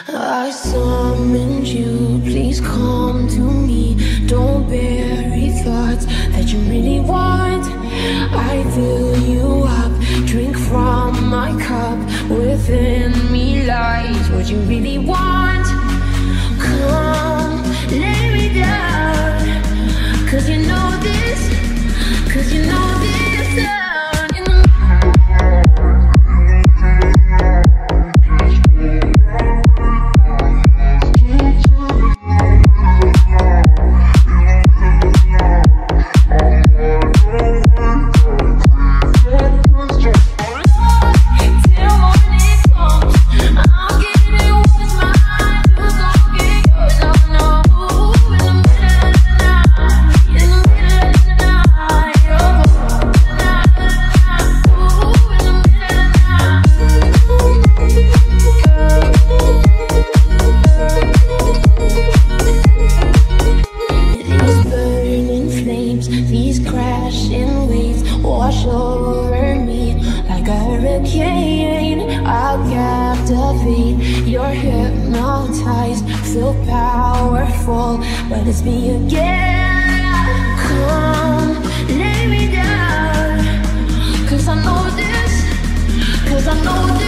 I summoned you, please come to me. Don't bury thoughts that you really want. I fill you up, drink from my cup. Within me lies what you really want. Come, lay me down, 'cause you know this, 'cause you know this sound in the wash over me like a hurricane. I'll captivate, you're hypnotized, feel powerful, but it's me again. Come, lay me down, 'cause I know this, 'cause I know this.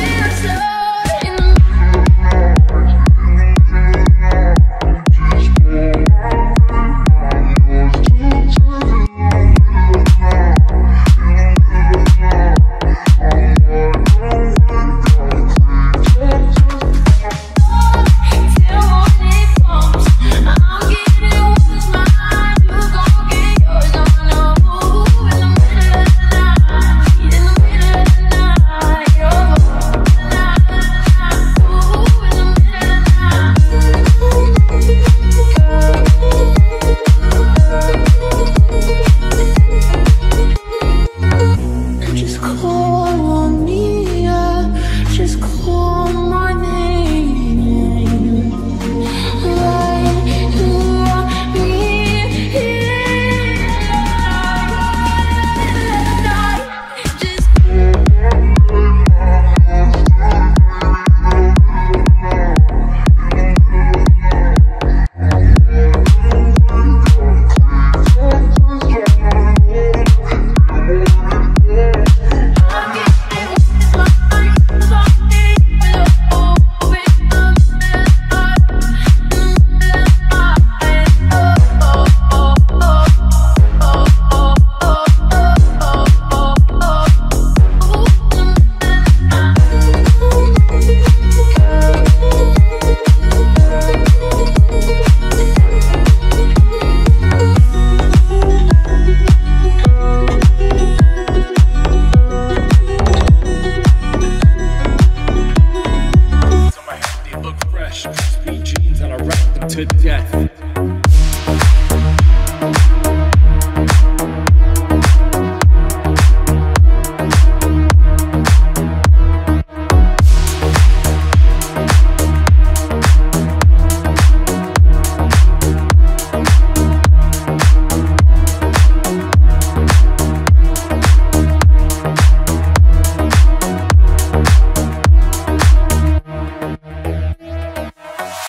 Speed jeans and I rap them to death.